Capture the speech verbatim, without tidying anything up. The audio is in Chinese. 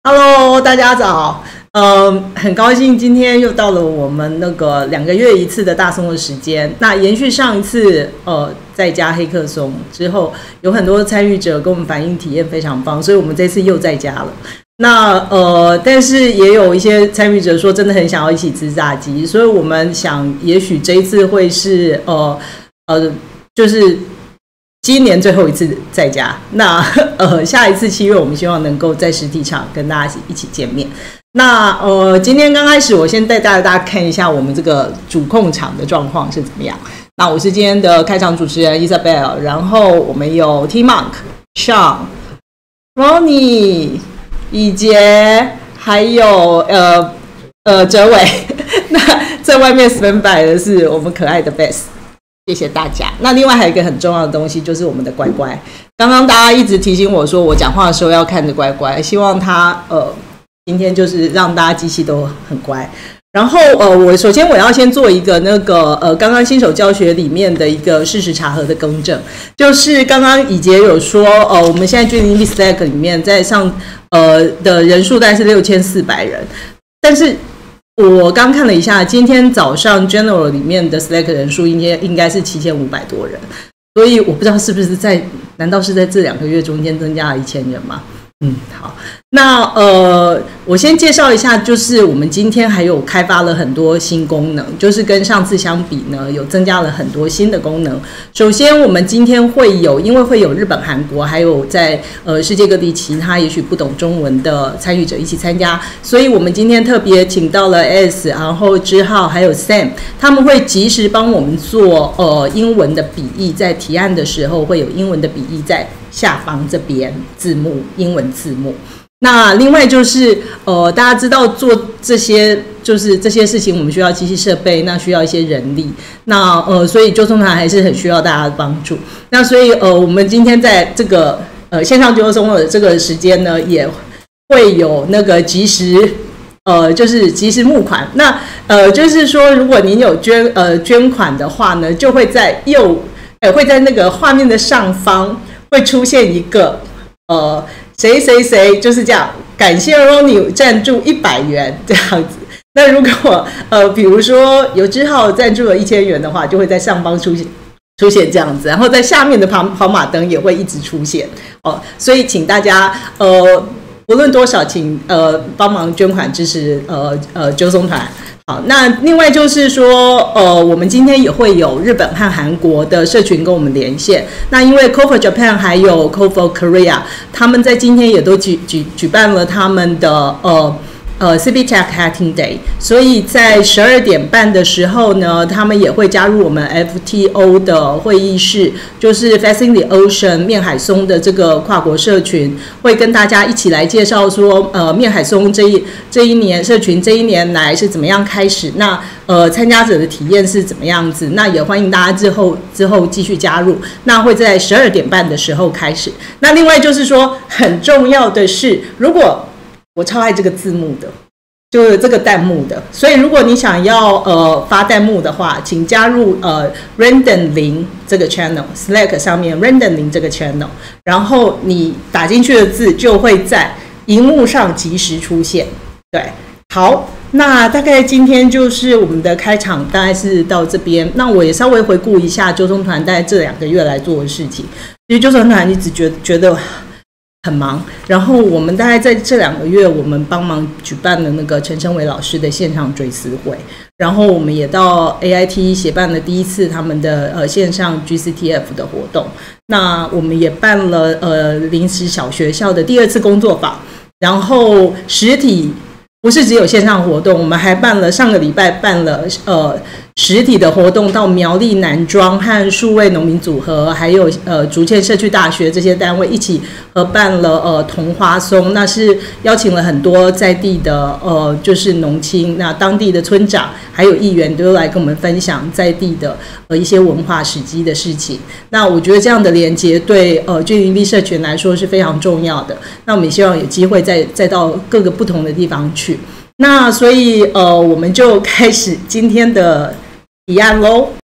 Hello， 大家早。呃，很高兴今天又到了我们那个两个月一次的大松的时间。那延续上一次呃在家黑客松之后，有很多参与者跟我们反映体验非常棒，所以我们这次又在家了。那呃，但是也有一些参与者说真的很想要一起吃炸鸡，所以我们想也许这一次会是呃呃就是。今年最后一次在家，那呃下一次七月我们希望能够在实体场跟大家一起见面。那呃今天刚开始，我先带大家看一下我们这个主控场的状况是怎么样。那我是今天的开场主持人 Isabel， 然后我们有 T-Monk、Sean、Ronnie、以杰，还有呃呃哲伟。那在外面 stand by 的是我们可爱的 Bess。谢谢大家。那另外还有一个很重要的东西，就是我们的乖乖。刚刚大家一直提醒我说，我讲话的时候要看着乖乖，希望他呃今天就是让大家机器都很乖。然后呃，我首先我要先做一个那个呃，刚刚新手教学里面的一个事实查核的更正，就是刚刚以杰有说呃，我们现在军营 Slack 里面在上呃的人数大概是六千四百人，但是。我刚看了一下，今天早上 General 里面的 Slack 人数应该应该是七千五百多人，所以我不知道是不是在，难道是在这两个月中间增加了一千人吗？嗯，好，那呃，我先介绍一下，就是我们今天还有开发了很多新功能，就是跟上次相比呢，有增加了很多新的功能。首先，我们今天会有，因为会有日本、韩国，还有在呃世界各地其他也许不懂中文的参与者一起参加，所以我们今天特别请到了 S， 然后之浩还有 Sam， 他们会及时帮我们做呃英文的笔译，在提案的时候会有英文的笔译在下方这边字幕，英文字幕。那另外就是呃，大家知道做这些就是这些事情，我们需要机器设备，那需要一些人力。那呃，所以纠松团还是很需要大家的帮助。那所以呃，我们今天在这个呃线上纠松的这个时间呢，也会有那个及时呃，就是及时募款。那呃，就是说，如果您有捐呃捐款的话呢，就会在右呃会在那个画面的上方会出现一个呃。谁谁谁就是这样，感谢 Ronnie 赞助一百元这样子。那如果呃，比如说有之浩赞助了一千元的话，就会在上方出现出现这样子，然后在下面的跑跑马灯也会一直出现哦。所以请大家呃，无论多少，请呃帮忙捐款支持呃呃纠松团。好，那另外就是说，呃，我们今天也会有日本和韩国的社群跟我们连线。那因为 Code for Japan 还有 Code for Korea， 他们在今天也都举举举办了他们的呃呃 C B Tech Hacking Day， 所以在十二点半的时候呢，他们也会加入我们 F T O 的会议室，就是 Facing the Ocean 面海松的这个跨国社群，会跟大家一起来介绍说，呃，面海松这一这一年社群这一年来是怎么样开始，那呃参加者的体验是怎么样子，那也欢迎大家之后之后继续加入。那会在十二点半的时候开始。那另外就是说，很重要的是，如果我超爱这个字幕的，就是这个弹幕的，所以如果你想要呃发弹幕的话，请加入呃 Random 零这个 channel Slack 上面 Random 零这个 channel， 然后你打进去的字就会在荧幕上及时出现。对，好，那大概今天就是我们的开场，大概是到这边。那我也稍微回顾一下纠松团在这两个月来做的事情。其实纠松团一直觉得觉得。很忙，然后我们大概在这两个月，我们帮忙举办了那个陈升伟老师的线上追思会，然后我们也到 A I T 协办了第一次他们的呃线上 G C T F 的活动，那我们也办了呃临时小学校的第二次工作坊，然后实体不是只有线上活动，我们还办了上个礼拜办了呃实体的活动，到苗栗南庄和数位农民组合，还有呃竹堑社区大学这些单位一起合办了呃同花松，那是邀请了很多在地的呃就是农青，那当地的村长还有议员都来跟我们分享在地的呃一些文化史迹的事情。那我觉得这样的连结对呃军营力社群来说是非常重要的。那我们也希望有机会再再到各个不同的地方去。那所以呃我们就开始今天的提案喽。